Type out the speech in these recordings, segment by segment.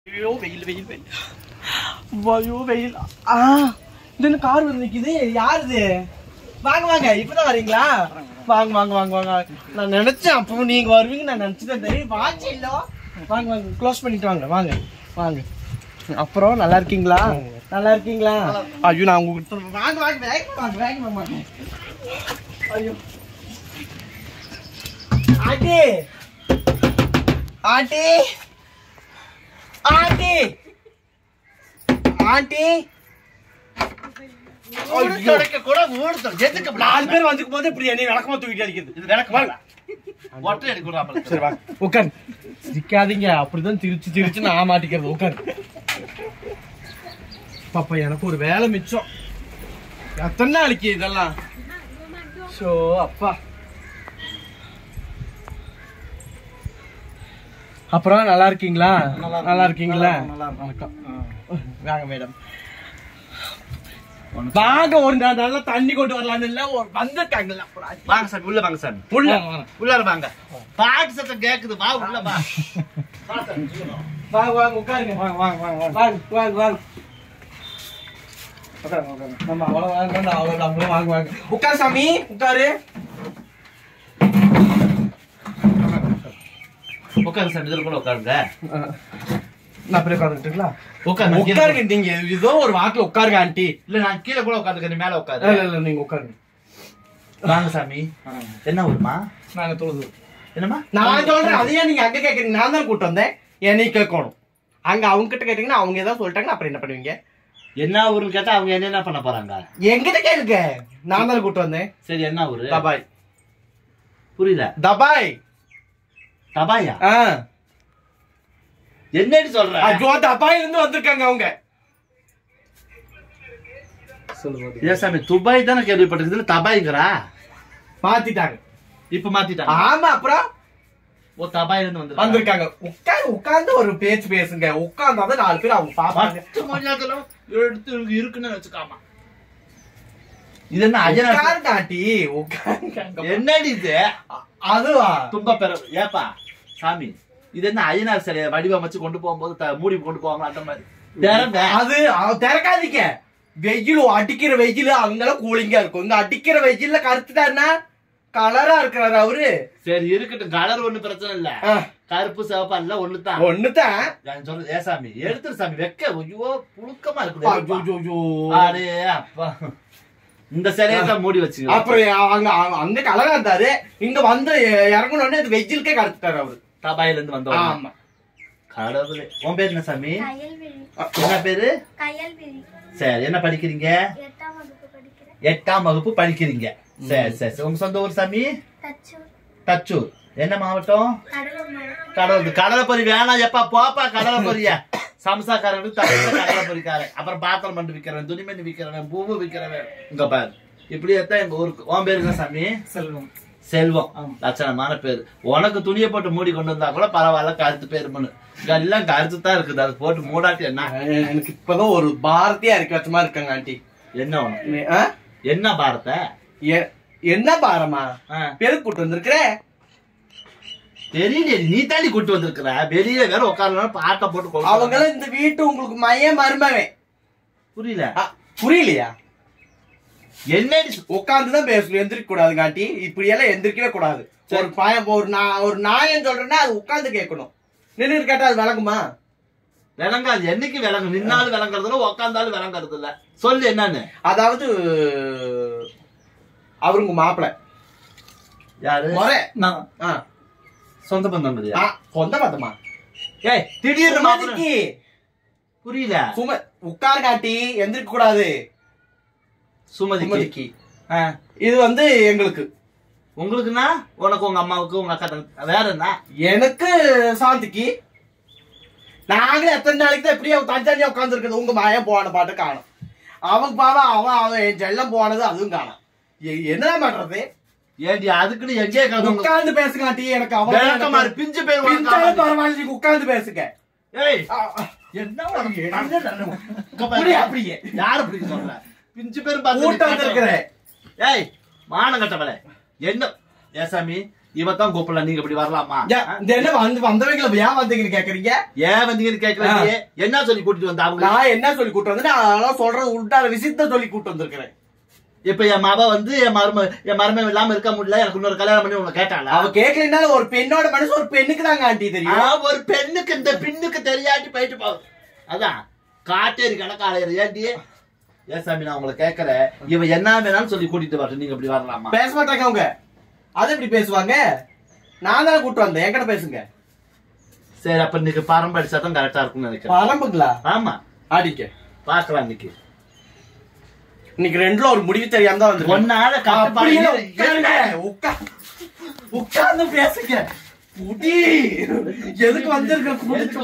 ஐயோ வெயில் வெயில் வெயில் ஐயோ வெயில் இது கார் வந்து நிக்குது யாருது வாங்க வாங்க இப்பதான் வரீங்களா வாங்க வாங்க வாங்க வாங்க நான் நினைச்சேன் அப்போ நீங்க வருவீங்க நான் நினைச்சேன் வாட்ச் இல்ல வாங்க வாங்க க்ளோஸ் பண்ணிட்டு வாங்க வாங்க வாங்க அப்புறம் நல்லா இருக்கீங்களா நல்லா இருக்கீங்களா ஐயோ நான் உங்ககிட்ட வாங்க வாங்க வாங்க வாங்க வாங்க ஐயோ ஆண்டி ஆண்டி ஆண்டி ஆண்டி நாலு பேர் வந்துக்கும் போது இப்படி என்ன விளக்கமா தூக்கிட்டு அடிக்கிறது இது விளக்கமா சரி வா உட்கார் சிக்காதீங்க அப்படிதான் திருச்சு திருச்சு நான் மாட்டிக்கிறது உட்கார் பாப்பா எனக்கு ஒரு வேலை மிச்சம் எத்தனை நாளைக்கு இதெல்லாம் ஸோ அப்பா அப்புறம் நல்லா இருக்கீங்களா நல்லா இருக்கீங்களா வணக்கம் வாங்க மேடம் வாங்க ஒரு நல்லா தண்ணி கொண்டு வரலான்னு இல்ல வந்துட்டாங்கல்ல வாங்க சார் உள்ள வாங்க சார் உள்ள வாங்க பாட்டு சத்தம் கேக்குது வா உள்ள வா வாங்க வாங்க உட்காருங்க வாங்க வாங்க வாங்க வாங்க வாங்க வாங்க நம்ம அவ்வளவு வாங்க அவ்வளவு வாங்க வாங்க உட்காரு சாமி உட்காரு உட்காருங்க சார் இதுல கூட உட்காருங்க நான் அப்படியே உட்காந்துட்டுங்களா உட்காருங்க நீங்க ஏதோ ஒரு வாக்குல உட்காருங்க ஆண்டி இல்ல நான் கீழே கூட உட்காந்துக்கிறேன் மேல உட்காரு இல்ல இல்ல நீங்க உட்காருங்க வாங்க சாமி என்ன ஊருமா நாங்க தொழுது என்னமா நான் சொல்றேன் அதையே நீங்க அங்க கேக்குறீங்க நான் தான் கூட்டு வந்தேன் என்னையும் கேட்கணும் அங்க அவங்க கிட்ட கேட்டீங்கன்னா அவங்க ஏதாவது சொல்லிட்டாங்கன்னா அப்புறம் என்ன பண்ணுவீங்க என்ன ஊருன்னு கேட்டா அவங்க என்ன பண்ண போறாங்க என்கிட்ட கேளுங்க நான் தான் கூட்டு வந்தேன் சரி என்ன ஊரு தபாய் புரியல தபாய் தபாயா என்னன்னு சொல்ற ஐயோ தபாயில இருந்து வந்திருக்காங்க அவங்க ஏ சாமி துபாய் தானே கேள்விப்பட்டிருக்குது தபாய்ங்கிறா மாத்திட்டாங்க இப்ப மாத்திட்டாங்க ஆமா அப்புறம் ஓ தபாயில இருந்து வந்திருக்காங்க உட்கார்ந்து ஒரு பேச்சு பேசுங்க உட்கார்ந்தாதான் நாலு பேர் அவங்க பாப்பாங்க எடுத்து இருக்குன்னு வச்சுக்காமா இது என்ன அஜனா காட்டி என்னடி இது அதுவா தும்ப பெற ஏப்பா சாமி இது என்ன அய்யனார் சிலைய வடிவமைச்சு கொண்டு போகும்போது மூடி கொண்டு போவாங்க அந்த மாதிரி அது திறக்காதீங்க வெயில் அடிக்கிற வெயில் அங்கெல்லாம் கூலிங்கா இருக்கும் இங்க அடிக்கிற வெயில்ல கருத்துட்டாருன்னா கலரா இருக்கிறாரு அவரு சரி இருக்கட்டும் கலர் ஒண்ணு பிரச்சனை இல்ல கருப்பு சிவப்பா இல்ல ஒண்ணுதான் ஒண்ணுதான் சொல்றது ஏ சாமி எடுத்துரு சாமி வெக்க ஐயோ புழுக்கமா இருக்குது அரே அப்பா இந்த சிலையை மூடி வச்சு அப்புறம் அங்க அங்க கலரா இருந்தாரு இங்க வந்து இறங்கணும்னு அது வெயிலுக்கே கருத்துட்டாரு அவரு தபாயில இருந்து வந்தோம் ஆமா கடவுளே உன் பேர் என்ன சாமி என்ன பேரு சரி என்ன படிக்கிறீங்க 8ஆம் வகுப்பு படிக்கிறீங்க சரி சரி உங்க சொந்த ஊர் சாமி தச்சூர் என்ன மாவட்டம் கடலை பொறி வேணாம் எப்பா போப்பா கடலை பொரிய சம்சாக்காரன் கடலை பொறிக்காரன் அப்புறம் பாத்திரம் பண்ணி விக்கிறவன் துணிமணி விக்கிறவன் பூவு விக்கிறவன் இங்க பாரு இப்படி எத்தான் எங்க ஊருக்கு உன் பேரு என்ன சாமி செல்வம் செல்வம் லட்சணமான பேரு உனக்கு துணியை போட்டு மூடி கொண்டு வந்தா கூட பரவாயில்ல கருத்து பேருமனு எல்லாம் கருத்து தான் இருக்குது அது போட்டு மூடாட்டி என்ன எனக்கு இப்பதான் ஒரு பாரதியா இருக்க வச்ச மாதிரி இருக்காங்க ஆண்டி என்ன உனக்கு என்ன பாரத என்ன பாரமா பெருக்கு கூட்டு வந்திருக்கிற தெரியல நீ தாண்டி கூட்டு வந்திருக்கிற வெளியில வேற உட்காரலாம் பாட்டை போட்டு அவங்க இந்த வீட்டு உங்களுக்கு மைய மருமவே புரியலையா என்ன உட்காந்துதான் பேசணும் எந்திரிக்க கூடாது காட்டி இப்படி எல்லாம் எந்திரிக்கவே கூடாது ஒரு பயம் ஒரு நாயன் சொல்றேன்னா அது உட்காந்து கேட்கணும் நின்று கேட்டா அது விளங்குமா விளங்காது என்னைக்கு விளங்கும் நின்னாலும் விளங்குறதுல உட்காந்தாலும் விளங்குறது இல்ல சொல்லு என்னன்னு அதாவது அவருங்க மாப்பிள்ள யாரு சொந்த பந்தம் சொந்த பந்தமா ஏய் திடீர்னு புரியல உட்கார் காட்டி எந்திரிக்க கூடாது சுமதிக்கு இது வந்து எங்களுக்கு உங்களுக்குன்னா உனக்கு உங்க அம்மாவுக்கு உங்க அக்கா வேற என்ன எனக்கு சாந்திக்கு நாங்களே எத்தனை நாளைக்கு தான் எப்படியா தனித்தனியா உட்கார்ந்து இருக்குது உங்க மாயம் போன பாட்டு காணும் அவன் பாவா அவன் என் செல்லம் போனது அதுவும் காணும் என்ன பண்றது ஏடி அதுக்குன்னு எங்கே உட்கார்ந்து பேசுகாட்டி எனக்கு அவன் பிஞ்சு பேர் பரவாயில்ல நீங்க உட்கார்ந்து பேசுங்க ஏய் என்ன அப்படியே யாரு அப்படி சொல்ற பிஞ்சு பேர் கூட்டம் வந்திருக்கிறேன் ஏய் மானம் கட்டவளே என்ன ஏசாமி இவத்தான் கூப்பிடல, நீங்க இப்படி வரலாமா? என்ன வந்தவங்களை ஏன் வந்தீங்கன்னு கேக்குறீங்க? ஏன் வந்தீங்கன்னு கேக்குறீங்க? என்ன சொல்லி கூட்டிட்டு வந்த அவங்க? நான் என்ன சொல்லி கூட்டு வந்து நான் சொல்றது உள்டான விஷயத்த சொல்லி கூட்டு வந்திருக்கிறேன். இப்ப என் மவ வந்து என் மரும இல்லாம இருக்க முடியல, எனக்கு இன்னொரு கல்யாணம் பண்ணி உங்களை கேட்டாளா? அவ கேட்கலன்னா ஒரு பெண்ணோட மனசு ஒரு பெண்ணுக்கு தாங்க ஆண்டி தெரியும். ஒரு பெண்ணுக்கு இந்த பின்னுக்கு தெரியாட்டி போயிட்டு போகுது. அதான் காட்டேரி கணக்காளையர். ஏன்டி ஏன் சாமி நான் உங்களை கேட்கறேன், இவ என்ன வேணாலும் சொல்லி கூட்டிட்டு வரட்டும், நீங்க இப்படி வரலாமா? பேச மாட்டாங்க அவங்க. அது எப்படி பேசுவாங்க? நான் தானே கூட்டு வந்தேன், என்கிட்ட பேசுங்க. சரி, அப்ப இன்னைக்கு பரம்பு அடிச்சா தான் கரெக்டா இருக்கும்னு நினைக்கிறேன். பரம்புங்களா? ஆமா, அடிக்க பாக்கலாம். இன்னைக்கு ரெண்டுல ஒரு முடிவு தெரியாம தான் வந்து ஒன்னால உட்கார்ந்து பேசுங்க. எதுக்கு வந்திருக்க?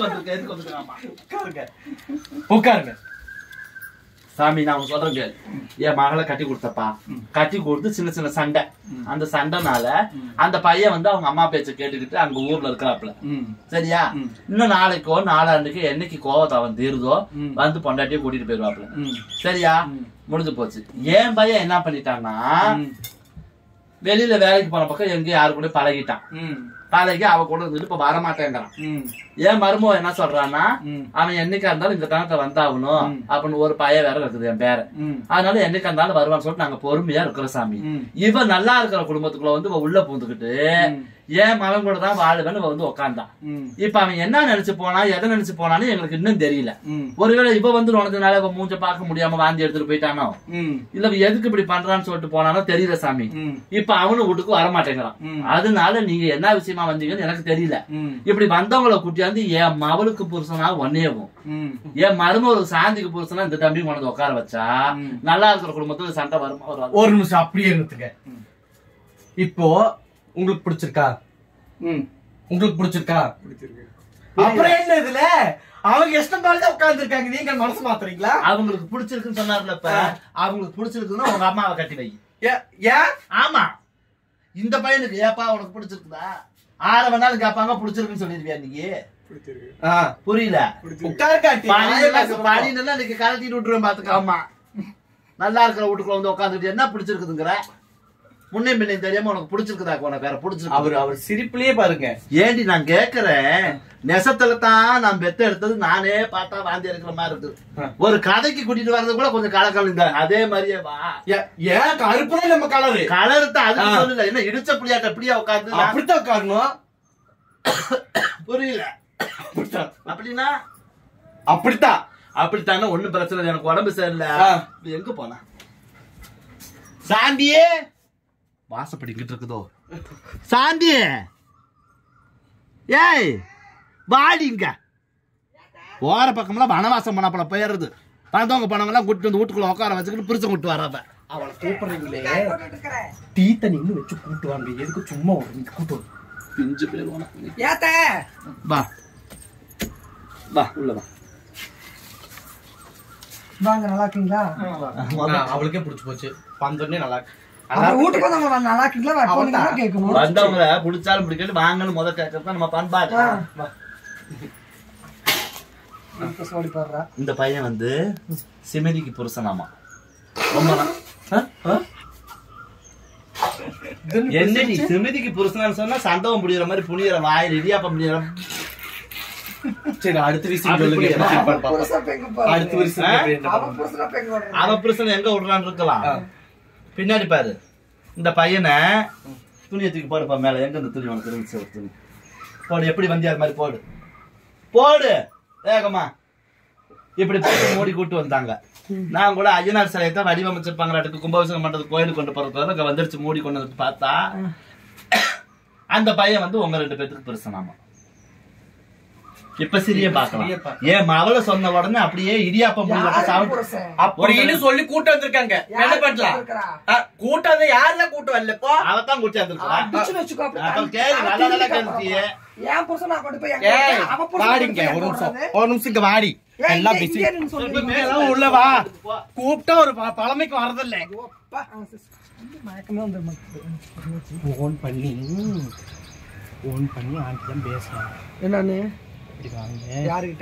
உட்காருங்க சாமி. நான் சொல்றேங்க, என் மகளை கட்டி கொடுத்தப்பா, கட்டி கொடுத்து சின்ன சின்ன சண்டை. அந்த சண்டைனால அந்த பையன் வந்து அவங்க அம்மா பேச்ச கேட்டுக்கிட்டு அங்க ஊர்ல இருக்கிறாப்புல. சரியா? இன்னும் நாளைக்கோ நாளாண்டுக்கு என்னைக்கு கோவத்தை அவன் தீருதோ வந்து பொண்டாட்டியே கூட்டிட்டு போயிருவாப்புல. சரியா? முடிஞ்சு போச்சு. என் பையன் என்ன பண்ணிட்டான்னா, வெளியில வேலைக்கு போன பக்கம் எங்கேயும் யாரு கூட பழகிட்டான். பழகி அவ கூட இருந்துட்டு இப்ப வரமாட்டேங்கிறான். ஏன் மருமோ என்ன சொல்றான்னா, அவன் என்னைக்கா இருந்தாலும் இந்த கணத்தை வந்தாகணும் அப்படின்னு ஒரு பையன் வேற இருக்குது என் பேர. அதனால என்னைக்கா இருந்தாலும் வருவான்னு சொல்லிட்டு நாங்க பொறுமையா இருக்கிற சாமி. இவ நல்லா இருக்கிற குடும்பத்துக்குள்ள வந்து உள்ள பூந்துக்கிட்டு ஏன் மகன் கூட தான் வாழுவேன்னு வந்து உக்காந்தான். இப்ப அவன் என்ன நினைச்சு போனா, எதை நினைச்சு போனான்னு எங்களுக்கு இன்னும் தெரியல. ஒருவேளை இவ வந்து உனக்குனால இவ மூஞ்ச பார்க்க முடியாம வாந்தி எடுத்துட்டு போயிட்டானோ, இல்ல எதுக்கு இப்படி பண்றான்னு சொல்லிட்டு போனானோ தெரியல சாமி. இப்ப அவனு வீட்டுக்கு வரமாட்டேங்கிறான். அதனால நீங்க என்ன விஷயமா வந்தீங்கன்னு எனக்கு தெரியல. இப்படி வந்தவங்களை கூட்டியாந்து என் மவளுக்கு புருஷனா ஒன்னேவும், என் மருமகளுக்கு சாந்திக்கு புருஷனா இந்த தம்பி கொண்டு உட்கார வச்சா நல்லா இருக்கிற குடும்பத்துல சண்டை வருமா? ஒரு நிமிஷம் அப்படியே இருந்துங்க. இப்போ உங்களுக்கு பிடிச்சிருக்கா? உங்களுக்கு பிடிச்சிருக்கா? அப்புறம் என்ன இதுல அவங்க இஷ்டம் போல உட்கார்ந்து இருக்காங்க, நீங்க மனசு மாத்துறீங்களா? அவங்களுக்கு பிடிச்சிருக்குன்னு சொன்னார்ல, இப்ப அவங்களுக்கு பிடிச்சிருக்குன்னா உங்க அம்மாவை கட்டி வை. ஏன்? ஆமா, இந்த பையனுக்கு ஏப்பா உனக்கு பிடிச்சிருக்குதா? 6 வேணாலும் கேட்பாங்க, பிடிச்சிருக்குன்னு சொல்லிருவியா நீங்க? புரியல? பாடினா இன்னைக்கு கலட்டிட்டு விட்டுருவேன் பாத்துக்க. ஆமா, நல்லா இருக்கிற வீட்டுக்குள்ள வந்து உட்காந்துட்டு என்ன பிடிச்சிருக்குதுங்கிற முன்னே பின்னே தெரியாம உனக்கு பிடிச்சிருக்குதா? உனக்கு வேற பிடிச்சிருக்கு? அவர் சிரிப்புலயே பாருங்க. ஏண்டி நான் கேக்குறேன், நெசத்துல தான் நான் பெத்த எடுத்தது நானே பார்த்தா வாந்தி எடுக்கிற மாதிரி இருக்கு. ஒரு கதைக்கு கூட்டிட்டு வர்றது கூட கொஞ்சம் கலக்கல் இந்த அதே மாதிரியே வா. ஏன் கருப்புதான் நம்ம கலரு? கலரு தான் அது சொல்லல. என்ன இடிச்ச புளியாட்ட அப்படியா உட்காந்து? அப்படித்தான் உட்காரணும். புரியல? அப்படின்னா அப்படித்தான். அப்படித்தானே ஒண்ணும் பிரச்சனை இல்லை. எனக்கு உடம்பு சரியில்லை. எங்க போனா சாந்தியே? வாசப்படிக்கிட்டு இருக்குதோ சாந்தி? ஏய் வாடிங்க. ஓர பக்கம்லாம் வனவாசம் பண்ண போல போயிடுறது. பணத்தவங்க பணங்கள்லாம் கூட்டிட்டு வந்து வீட்டுக்குள்ள உட்கார வச்சுக்கிட்டு பிரிச்சு கூட்டு வராத. அவளை கூப்பிடுறீங்களே, டீ தண்ணி இன்னும் வச்சு கூட்டு வாங்க. எதுக்கு சும்மா கூட்டு பிஞ்சு போயிருவானா? வா வா உள்ள வா. வாங்க, நல்லா இருக்கீங்களா? அவளுக்கே பிடிச்சு போச்சு. வந்தோடனே நல்லா வீட்டுக்கு வந்து நல்லா இருக்கீங்களா கேட்கணும். வந்தவங்கள பிடிச்சாலும் பிடிக்கல வாங்கன்னு முத கேட்கறது நம்ம பண்பாடு. இந்த பையன் வந்து சிமதிக்கு புருஷனாமா. என்னடி சிமதிக்கு புருஷனான்னு சொன்னா சண்டவம் புடிக்கிற மாதிரி புனியற வாயில் இடியாப்பம் புனியற. சரி, அடுத்த விஷயம் சொல்லுங்க. அடுத்த விஷயம் அவ புருஷன் எங்க விடுறான்னு இருக்கலாம். பின்னாடி பாரு, இந்த பையனை துணியை தூக்கி போடுப்பா மேல. எங்க இந்த துணி உனக்கு இருந்துச்சு? ஒரு துணி போடு. எப்படி வந்தியா அது மாதிரி போடு போடு வேகமா. இப்படி போட்டு மூடி கூட்டு வந்தாங்க. நான் கூட ஐயனார் சிலையை தான் வடிவமைச்சிருப்பாங்க. அடுத்து கும்பாபிஷேகம் பண்றது கோயிலுக்கு கொண்டு போறது அங்க வந்துருச்சு. மூடி கொண்டு வந்து பார்த்தா அந்த பையன் வந்து உங்க 2 பேத்துக்கு பெருசனாமா. இப்ப சிறிய பாக்கலாம். ஏன் மவளை சொன்ன உடனே அப்படியே இடியாப்பம் அப்படின்னு சொல்லி கூட்டு வந்திருக்காங்க. என்ன பண்ணலாம்? கூட்டம் யாருல கூட்டு வரல? இப்போ அவத்தான் கூட்டி வந்திருக்காங்க. கேள்வி நல்லா நல்லா கேள்வியே. வாடிங்க, ஒரு நிமிஷம் இங்க வாடி. எல்லாம் பிஸி. உள்ள வா. கூப்பிட்டா ஒரு பழமைக்கு வரதில்லை. போன் பண்ணி ஆண்டிதான் பேசலாம். என்னன்னு யாருகிட்ட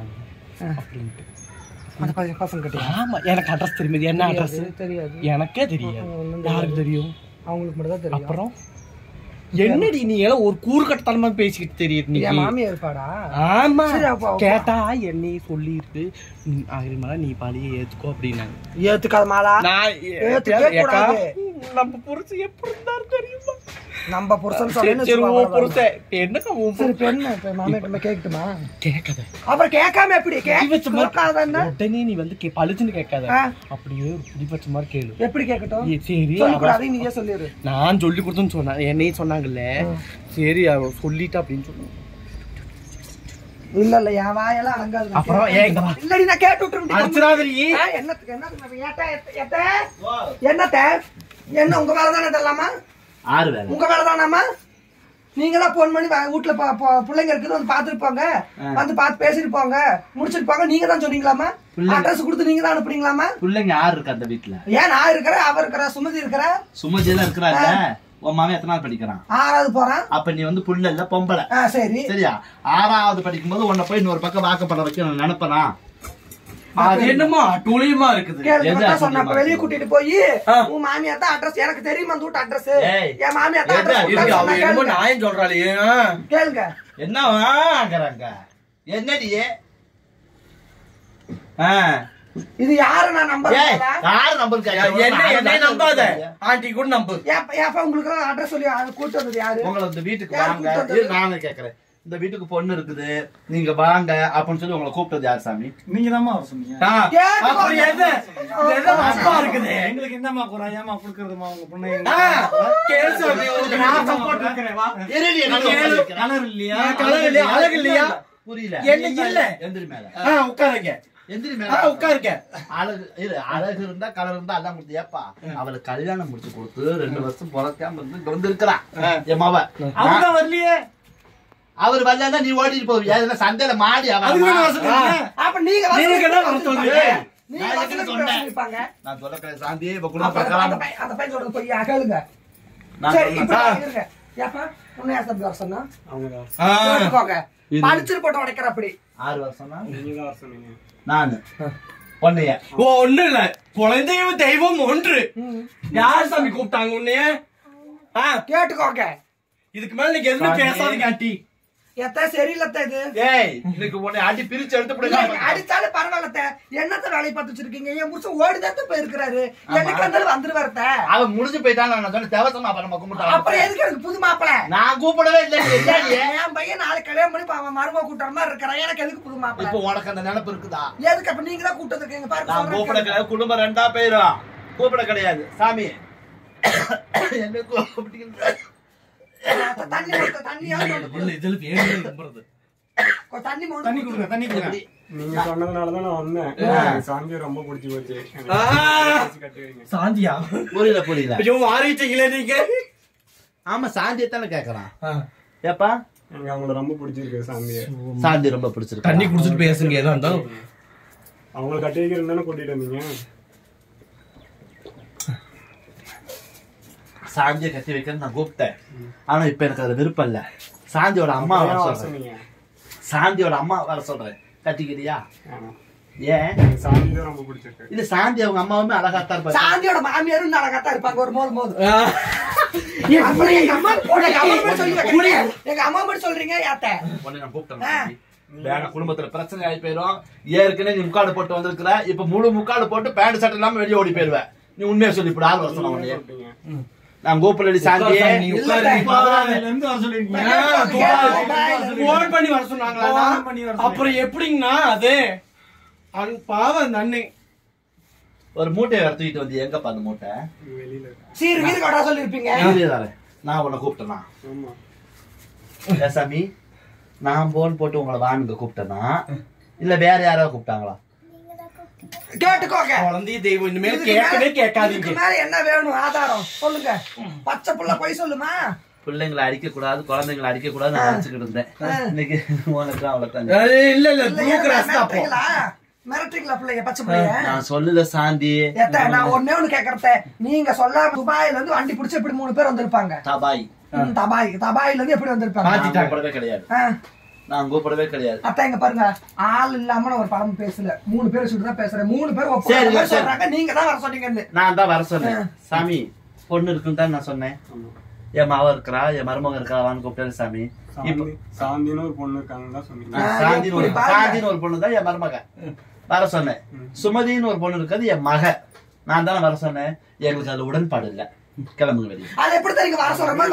எனக்கு அட்ரஸ் தெரியுது. என்ன அட்ரஸ் தெரியாது? எனக்கே தெரியாது. யாருக்கு தெரியும்? அவங்களுக்கு மட்டும் தான் தெரியும். அப்புறம் என்னடி நீ எல்லாம் ஒரு கூறுகட்டத்தனமா பேசிக்கிட்டு தெரியுது நீ. என் மாமியார் இருப்பாடா? ஆமா சரி, அப்ப கேட்டா என்னைய சொல்லிருக்கு ஆகிரமாலா நீ பாலியை ஏத்துக்கோ அப்படின்னாங்க. ஏத்துக்காத மாலா. நான் ஏத்துக்கவே ஏக்கா, கூடாது. நம்ம புருஷன் எப்படி இருந்தாரு தெரியுமா? நம்ம புருஷன் சரி, சொல்லு. சரி, உன் புருஷன் என்னக்கா உன் சரி இப்ப என்ன? இப்ப மாமியார் கேட்கட்டுமா? கேட்காத. அப்புறம் கேட்காம எப்படி கேட்காதன்னா உடனே நீ வந்து பழுச்சுன்னு கேட்காத. ஆ. அப்படியே ஒரு பிடிப்பச்ச மாதிரி கேளு. எப்படி கேட்கட்டும்? சரி சொல்லக்கூடாது, நீயே சொல்லிடு. நான் சொல்லி கொடுத்தேன்னு சொன்னேன், என்னையும் சொன்னாங்கல்ல. சரி அவ சொல்லிட்டா அப்படின்னு சொன்னாங்க. இல்ல இல்ல என் வாயெல்லாம் அடங்காது. அப்புறம் ஏன் இங்க வா. இல்லடி நான் கேட்டு விட்டுருந்தேன். அடிச்சிடாதடி. என்னத்துக்கு என்னத்த என்ன உங்க வேலைதானே இதெல்லாமா? ஆறு வேலை உங்க வேலைதானாமா? நீங்க தான் போன் பண்ணி வீட்டுல பிள்ளைங்க இருக்குது வந்து பாத்துட்டு போங்க, வந்து பார்த்து பேசிட்டு போங்க, முடிச்சிட்டு போங்க. நீங்க தான் சொன்னீங்களாமா? அட்ரஸ் கொடுத்து நீங்க தான் அனுப்புறீங்களாமா? பிள்ளைங்க யாரு இருக்கா அந்த வீட்டுல? ஏன் நான் இருக்கிறேன், அவர் இருக்கிற, சுமதி இருக்கிற. சுமதி எல்லாம் இருக்கிறாங்க. உன் மாமன் எத்தனாவது படிக்கிறான்? 6வது போறான். அப்ப நீ வந்து புள்ள இல்ல பொம்பளை. சரி சரியா? 6வது படிக்கும் போது உன்னை போய் இன்னொரு பக்கம் வாக்கப்பட வைக்க நான் நினைப்பனா? அது என்னமா டூலியமா இருக்குது. வெளியே கூட்டிட்டு போய் உன் மாமியார் தான் அட்ரஸ் எனக்கு தெரியுமா? அந்த வீட்டு அட்ரஸ் என் மாமியார் தான் என்னமோ நாயம் சொல்றாளே. கேளுங்க. என்ன வாங்குறாங்க? என்னடி? இது யாரு நான் நம்புறேன்? யாரு நம்பர்? என்ன நம்பாத, ஆண்டி கூட நம்பு. ஏப்பா உங்களுக்கு அட்ரஸ் சொல்லி கூட்டு வந்தது யாரு? உங்களை இந்த வீட்டுக்கு வாங்க நானும் கேக்குறேன். இந்த வீட்டுக்கு பொண்ணு இருக்குது, நீங்க வாங்க அப்படின்னு சொல்லி உங்களை கூப்பிட்டது யார் சாமி? நீங்க தான் வர சொன்னீங்க. அப்பா இருக்குது எங்களுக்கு என்னமா குறையாமா குடுக்கறதுமா உங்க பொண்ணு? கலர் இல்லையா, கலர் இல்லையா, அழகு இல்லையா? புரியல. என்ன இல்ல? எந்திரி மேல உட்காருங்க. எந்திரி மேல உட்காருங்க. அழகு இருந்தா கலர் இருந்தா அதான் கொடுத்து. ஏப்பா அவளுக்கு கல்யாணம் முடிச்சு கொடுத்து 2 வருஷம் பிறக்காம இருந்து வந்து இருக்கிறான் என் மாவ. அவங்க வரலையே. அவர் வரலன்னா நீ ஓடிட்டு போவியா? சந்தையில மாடி அப்ப நீங்க நான் சொல்ல சாந்தியே இப்ப கூட பார்க்கலாம். அந்த பையன் சொல்றது போய் கேளுங்க. படிச்சிட்டு போட்டு உடைக்கிற அப்படி 6 வருஷம்னா நீங்க தான் வர சொன்னீங்க. நானு ஒன்னைய ஒண்ணு இல்ல, குழந்தையும் தெய்வம் ஒன்று. யார் சாமி கூப்பிட்டாங்க உன்னைய? கேட்டுக்கோங்க. இதுக்கு மேல நீங்க எதுவும் பேசாதீங்க ஆண்டி. எத்த சரியில்லத்த இது. ஏய் இன்னைக்கு உன்னை அடி பிரிச்சு எடுத்து அடிச்சாலும் பரவாயில்லத்த. என்னத்த வேலையை பார்த்து வச்சிருக்கீங்க? என் புருஷன் ஓடிதான் போயிருக்கிறாரு. என்னைக்கு வந்தாலும் வந்துருவார்த்த. அவன் முடிஞ்சு போயிட்டான். நான் சொன்ன தேவசமா அப்ப நம்ம கும்பிட்டோம். அப்புறம் எதுக்கு எனக்கு புது மாப்பிள? நான் கூப்பிடவே இல்லை. என் பையன் நாளைக்கு கல்யாணம் பண்ணி அவன் மருமக கூட்டுற மாதிரி இருக்கிறான். எனக்கு எதுக்கு புது மாப்பிள? இப்போ உனக்கு அந்த நினைப்பு இருக்குதா? எதுக்கு அப்ப நீங்க தான் கூட்டது இருக்கீங்க பாருங்க. நான் கூப்பிட கிடையாது, குடும்பம் 2ஆ போயிரும். கூப்பிட கிடையாது சாமி. என்ன கூப்பிட்டீங்க? தண்ணி தண்ணி கொடுங்க, தண்ணி கொடுங்க. நீங்க சொன்னதுனாலதான் நான் வந்தேன். சாந்தியை ரொம்ப பிடிச்சி போச்சு. சாந்தியா? புரியல புரியல. மாறிட்டீங்களே நீங்க. ஆமா சாந்தியத்தானே கேக்குறான். ஏப்பா எனக்கு அவங்கள ரொம்ப பிடிச்சிருக்கு. சாந்தியை சாந்தி ரொம்ப பிடிச்சிருக்கு. தண்ணி குடிச்சிட்டு பேசுங்க ஏதா இருந்தாலும். அவங்களை கட்டி வைக்கிறேன்னு தானே கூட்டிட்டு வந்தீங்க. சாந்தியை கட்டி வைக்கிறேன்னு நான் கூப்பிட்டேன். ஆனா இப்ப எனக்கு அதுல விருப்பம் இல்ல. சாந்தியோட அம்மா வர சொல்றேன். சாந்தியோட அம்மா வர சொல்றேன். கட்டிக்கிறியா? ஏன்? சாந்தி தான் ரொம்ப பிடிச்சிருக்கு. இல்ல சாந்தி அவங்க அம்மாவுமே அழகாத்தான் இருப்பாங்க. சாந்தியோட மாமியாரும் அழகாத்தான் இருப்பாங்க. ஒரு மோது எங்க அம்மா மட்டும் சொல்றீங்க. ஏத்த உடனே நான் கூப்பிட்டேன். வேற குடும்பத்துல பிரச்சனை ஆகி போயிரும். ஏற்கனவே நீ முக்காடு போட்டு வந்திருக்கிற. இப்ப முழு முக்காடு போட்டு பேண்ட் சட்டை இல்லாம வெளியே ஓடி போயிருவேன். நீ உண்மையை சொல்லி இப்படி 6 வருஷம் உடனே நான் கூப்பிடலடி சாந்தியே. போன் பண்ணி வர சொன்னாங்களா? அப்புறம் எப்படிங்கண்ணா அது? பாவம் நன்னை ஒரு மூட்டையை வர தூக்கிட்டு வந்து எங்கப்பா அந்த மூட்டை? சீர் வீடு கடா சொல்லிருப்பீங்க. நான் உன்னை கூப்பிட்டேனா? சாமி நான் போன் போட்டு உங்களை வானுங்க கூப்பிட்டேனா இல்ல வேற யாராவது கூப்பிட்டாங்களா? கேட்டுக்கோங்க. குழந்தைய தெய்வம் இனிமேல் கேட்கவே கேட்காதீங்க. என்ன வேணும் ஆதாரம் சொல்லுங்க. பச்சை புள்ள போய் சொல்லுமா? பிள்ளைங்களை அடிக்க கூடாது, குழந்தைங்களை அடிக்க கூடாது நான் நினைச்சுக்கிட்டு இருந்தேன். இன்னைக்கு உனக்கு அவ்வளவுதான். இல்ல இல்ல மிரட்டுறீங்களா பிள்ளைங்க? பச்சை பிள்ளைங்க நான் சொல்லுத சாந்தி. நான் ஒன்னே ஒண்ணு கேக்குறத நீங்க சொல்லாம துபாயில இருந்து வண்டி பிடிச்சு எப்படி 3 பேர் வந்திருப்பாங்க? தபாய் தபாயில இருந்து எப்படி வந்திருப்பாங்க? கூப்பிடவே கிடையாது. நான் கூப்பிடவே கிடையாது. அத்தா இங்க பாருங்க, ஆள் இல்லாம நான் ஒரு படம் பேசல. 3 பேர் சொல்லிட்டு பேசுறேன். 3 பேர் சொல்றாங்க. நீங்க தான் வர சொன்னீங்க. நான் தான் வர சொன்னேன். சாமி பொண்ணு இருக்குன்னு தான் நான் சொன்னேன். என் மாவ இருக்கிறா, என் மருமக இருக்கிறான்னு கூப்பிட்டேன் சாமி. சாந்தின்னு ஒரு பொண்ணு இருக்காங்கன்னு தான் சொன்னீங்க. சாந்தின்னு ஒரு பொண்ணு தான் என் மருமக வர சொன்னேன். சுமதின்னு ஒரு பொண்ணு இருக்காது என் மக. நான் தானே வர சொன்னேன். எங்களுக்கு அதுல உடன்பாடு இல்ல. கிளம்புங்க வெளியே. அது எப்படி தெரியுங்க வர சொல்ற மாதிரி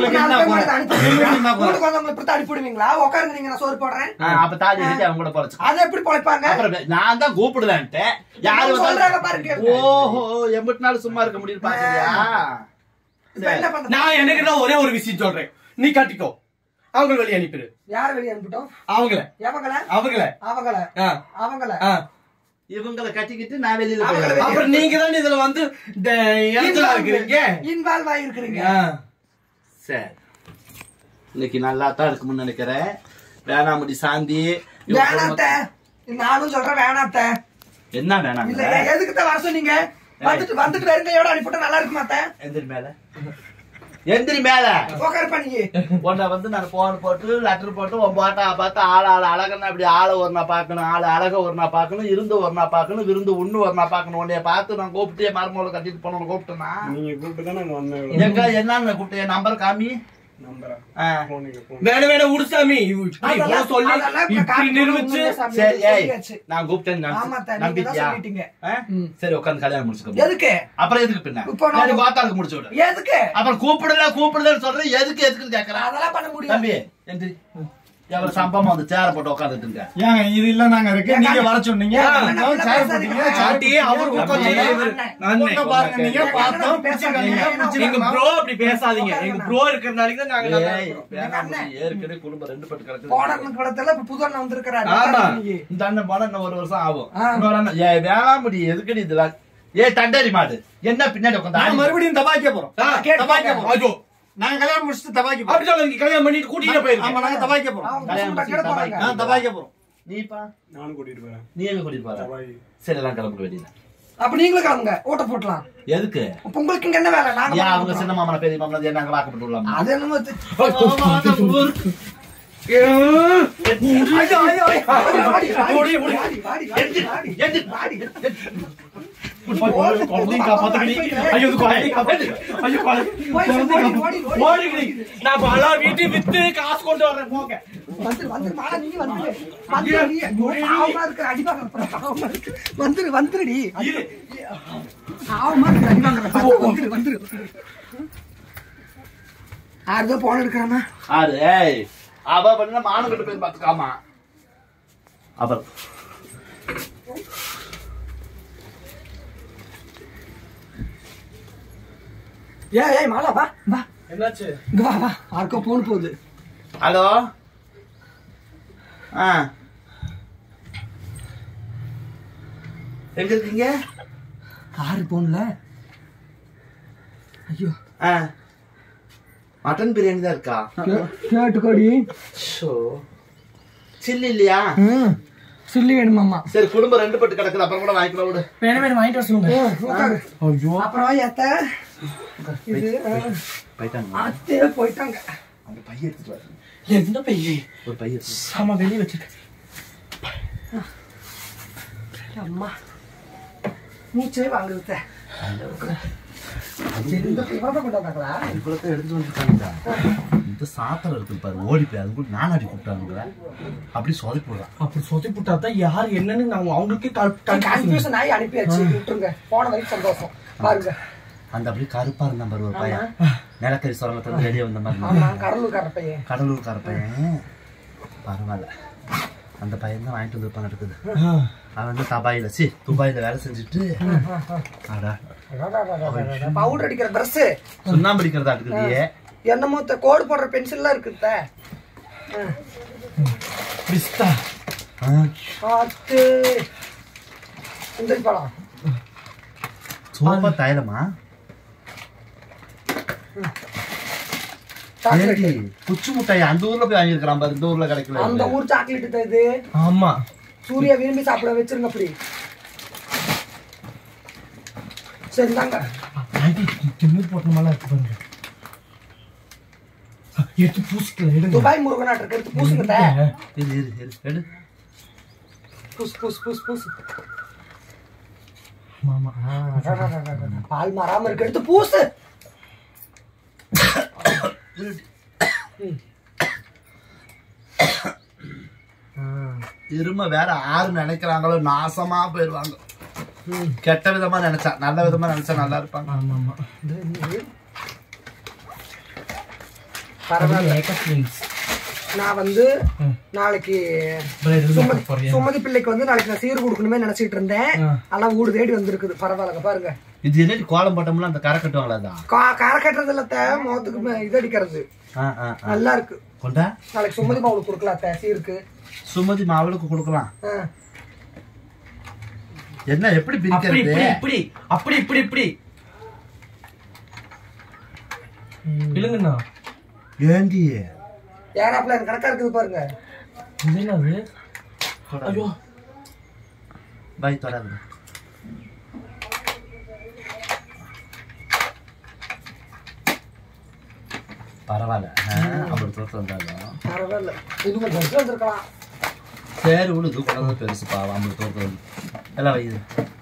அனுப்பிடுவீங்களா? உட்காருங்க, நீங்க நான் சோறு போடுறேன். அப்ப தாலி கட்டி அவங்க கூட பொழைச்சு அதை எப்படி பொழைப்பாங்க? அப்புறம் நான் தான் கூப்பிடுவேன்ட்டு யாரு சொல்றாங்க பாருங்க. ஓஹோ, 80 நாள் சும்மா இருக்க முடியும் பாக்குறியா? நான் எனக்கு ஒரே ஒரு விஷயம் சொல்றேன், நீ கட்டிக்கோ, அவங்க வெளியே அனுப்பிடு. யார வெளியே அனுப்பிட்டோம்? அவங்கள அவங்கள அவங்கள இவங்களை கட்டிக்கிட்டு நான் வெளியில போயிடுறேன். அப்புறம் நீங்க தான் இதுல வந்து இன்வால்வ் ஆகிருக்கிறீங்க. சரி, இன்னைக்கு நல்லா தான் இருக்கும்னு நினைக்கிறேன். வேணாமுடி சாந்தி. வேணாத்த, நானும் சொல்றேன் வேணாத்த. என்ன வேணாம்? இல்ல எதுக்கு தான் வர சொன்னீங்க? வந்துட்டு வெறுங்கையோட அனுப்பிட்டா நல்லா இருக்குமா? எந்திரி மேல, எந்திரி மேல உட்காரு பண்ணி. உன்னை வந்து நான் போன் போட்டு லெட்டர் போட்டு உன் போட்டா பார்த்து ஆள் அழகன்னா இப்படி ஆளை ஒரு நான் பாக்கணும், ஆளு அழக ஒரு நான் பாக்கணும், இருந்து ஒரு நான் பாக்கணும், விருந்து ஒண்ணு ஒரு நான் பாக்கணும். உன்னைய பார்த்து நான் கூப்பிட்டு மருமகளை கட்டிட்டு போனோம். கூப்பிட்டேன்னா நீங்க கூப்பிட்டு தான் நாங்க வந்தோம். எங்க என்னன்னு கூப்பிட்டு என் நம்பர் காமி. வேணும் வேணும் உடுசாமி சொல்லி நிரூபிச்சு. சரி, நான் கூப்பிட்டேன் நம்பிட்டியா? சரி, உட்காந்து கல்யாணம் முடிச்சுக்கோ. எதுக்கு? அப்புறம் எதுக்கு பின்ன பாத்தாளுக்கு முடிச்சு விடு. எதுக்கு? அப்புறம் கூப்பிடலன்னு சொல்றேன். எதுக்கு எதுக்குன்னு கேக்குறேன். அதெல்லாம் பண்ண முடியும் தம்பி. எந்திரி. எவ்வளவு சம்பவம் வந்து சேர போட்டு உட்காந்துட்டு ஏங்க இது இல்ல நாங்க இருக்கு. நீங்க வர சொன்னீங்க, அப்படி பேசாதீங்க. எங்க ப்ரோ இருக்கிறனால ஏற்கனவே குடும்பம் 2 பட்டு கிடக்குது. புது அண்ணன் வந்திருக்கிறாரு. இந்த அண்ணன் போன இன்னும் 1 வருஷம் ஆகும். வேணாம் முடியும். எதுக்கு இதெல்லாம்? தண்டரி மாடு என்ன பின்னாடி உட்காந்து மறுபடியும் தபாய்க்க போறோம். நாங்க கல்யாணம் முடிச்சுட்டு தபாய்க்க போறோம். அப்படி சொல்லுங்க, கல்யாணம் பண்ணிட்டு கூட்டிட்டு போயிருக்கோம். ஆமா, நாங்க தபாய்க்க போறோம். தபாய்க்க போறோம். நீப்பா? நானும் கூட்டிட்டு போறேன். நீ எங்க கூட்டிட்டு போற? சரி, எல்லாம் கிளம்புற வெளியில. அப்ப நீங்களும் கிளம்புங்க, ஓட்ட போட்டலாம். எதுக்கு? உங்களுக்கு இங்க என்ன வேலை? நாங்க அவங்க சின்ன மாமன பெரிய மாமன நாங்க வாக்கப்பட்டு விடலாம். அது என்னமோ வீட்டு வித்து காசு கொண்டு வர்றேன். போங்க, வந்துருடி. ஆறுதான் போன எடுக்கிறானா? அவ பண்ண மானம் கட்டு போய் பாத்துக்காமா. அவர் ஏய் மாலா வா வா. என்னாச்சு? இங்க வா வா. யாருக்கோ போன் போகுது. ஹலோ. எங்க இருக்கீங்க? யாரு போன்ல? ஐயோ, மட்டன் பிரியாணி தான் இருக்கா? கேட்டுக்கோடி. சில்லி இல்லையா? சில்லி வேணுமாமா? சரி, குடும்பம் 2 பட்டு கிடக்குது. அப்புறம் கூட வாங்கிக்கலாம் விடு. வேணும் வாங்கிட்டு வர சொல்லுங்க. ஐயோ, அப்புறம் ஏத்த இது போயிட்டாங்க. அந்த பைய எடுத்துட்டு வர. எந்த பைய? ஒரு பைய சாமா வெளியே வச்சிருக்க. அம்மா மூச்சே வாங்குது. இந்த சாத்திரம் இருக்கு பாரு, ஓடி போய் அது கூட நானாடி கூப்பிட்டாங்க. அப்படி சொதை போடுறான். அப்படி சொதை போட்டாதான் யார் என்னன்னு நாங்க அவங்களுக்கே கன்ஃபியூஷன் ஆகி அனுப்பியாச்சு. விட்டுருங்க, போன வரைக்கும் சந்தோஷம். பாருங்க, அந்த அப்படியே கருப்பா இருந்த பாரு ஒரு பையன், நிலக்கரி சுரங்கத்துல வெளியே வந்த மாதிரி. கடலூர்கார பையன். கடலூர்கார பையன் பரவாயில்ல. அந்த பையன் தான் வாங்கிட்டு வந்து நடக்குது. அவன் வந்து துபாயில வேலை செஞ்சுட்டு பவுடர் அடிக்கிற பிரஷ், சுண்ணாம்பு அடிக்கிறதா இருக்குது. என்னமோ கோடு போடுற பென்சில் எல்லாம் இருக்கு. சோப்பா தைலமா? குச்சி முட்டாய் அந்த ஊர்ல போய் வாங்கிருக்கலாம் பாரு. இந்த ஊர்ல கிடைக்கல. அந்த ஊர் சாக்லேட் தான் இது. ஆமா, சூர்யா விரும்பி சாப்பிட வச்சிருங்க. அப்படி சரிதாங்க. போட்டோம்ல இருக்கு பாருங்க. எடுத்து பூசிக்கலாம். எடுங்க. துபாய் முருகனாட்ட இருக்கு, எடுத்து பூசுங்க. எடு பூஸ். மாமா பால் மாறாம இருக்கு, எடுத்து பூசு. இரும வேற யாரு நினைக்கிறாங்களோ நாசமா போயிருவாங்க. கெட்ட விதமா நினைச்சா நல்ல விதமா நினைச்சா நல்லா இருப்பாங்க. நான் வந்து நாளைக்கு சுமதி பிள்ளைக்கு வந்து நாளைக்கு நான் சீர் கொடுக்கணுமே நினைச்சிட்டு இருந்தேன். ஆனா வீடு தேடி வந்திருக்குது. பரவாயில்ல பாருங்க. இது என்ன கோலம் போட்டோம்ல அந்த கரை கட்டுவாங்களா? கரை கட்டுறது இல்ல, முகத்துக்கு இது அடிக்கிறது. நல்லா இருக்கு. கொண்டா நாளைக்கு சுமதி மாவுளுக்கு கொடுக்கலாம். சீருக்கு சுமதி மாவுளுக்கு கொடுக்கலாம். என்ன எப்படி பிரிக்கிறது? இப்படி அப்படி இப்படி இப்படி இல்லங்கண்ணா. ஏண்டி ஏறாப்ல கணக்கா இருக்குது பாருங்க. ஐயோ பை தொடாது. பரவாயில்ல அப்படி தோற்று வந்தாலும் பரவாயில்ல. இன்னும் கொஞ்சம் வந்திருக்கலாம். சரி விழுது குழந்தை பெருசு பாவம். அப்படி தோற்று வந்து எல்லாம் வையுது.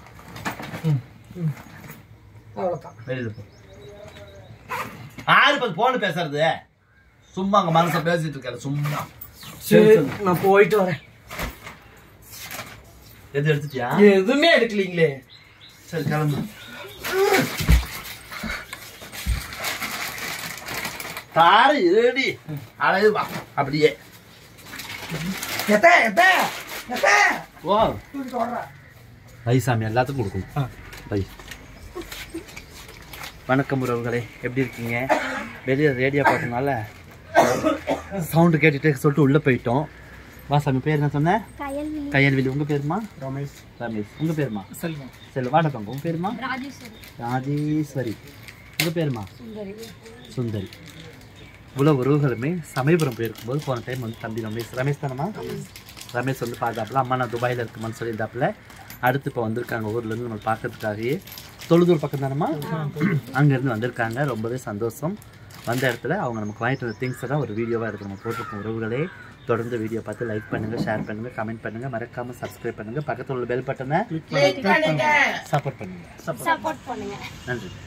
அவ்வளவுதான். வெளியுது போ. ஆறு பத்து போன் பேசுறது சும்மா அங்க மனச பேசிட்டு இருக்காரு சும்மா. சரி நான் போயிட்டு வரேன். எது எடுத்துட்டியா? எதுவுமே எடுக்கலீங்களே. சரி கிளம்பு. தாரு ஏடி அழகு வா அப்படியே. ஓ வைசாமி எல்லாத்துக்கும் கொடுக்கணும். வை. வணக்கம் உறவுகளே, எப்படி இருக்கீங்க? வெளியே ரேடியோ பார்த்தனால சவுண்டு கேட்டுட்டு சொல்லிட்டு உள்ளே போயிட்டோம். வாசாமி பேர் என்ன சொன்ன? கயல்விழி. உங்கள் பேருமா? ரமேஷ். உங்கள் பேருமா? செல்வம். வணக்கம். உங்கள் பேருமா? ராஜேஸ்வரி. உங்கள் பேருமா? சுந்தரி. இவ்வளோ உறவுகளுமே சமயபுரம் போயிருக்கும்போது போன டைம் வந்து தம்பி ரமேஷ் தானம்மா? ரமேஷ் வந்து பார்த்தாப்புல அம்மா நான் துபாயில் இருக்குமான்னு சொல்லியிருந்தாப்புல. அடுத்து இப்போ வந்திருக்காங்க ஊர்லேருந்து நம்ம பார்க்கறதுக்காகவே. தொழுதூர் பக்கம் தானம்மா? அங்கேருந்து வந்திருக்காங்க. ரொம்பவே சந்தோஷம். வந்த இடத்துல அவங்க நமக்கு வாங்கிட்டு வந்த திங்ஸை தான் ஒரு வீடியோவாக எடுத்து நம்ம போட்டிருக்கோம். உறவுகளே தொடர்ந்து வீடியோ பார்த்து லைக் பண்ணுங்கள், ஷேர் பண்ணுங்கள், கமெண்ட் பண்ணுங்கள், மறக்காமல் சப்ஸ்கிரைப் பண்ணுங்கள், பக்கத்தில் உள்ள பெல் பட்டனை சப்போர்ட் பண்ணுங்கள். நன்றி.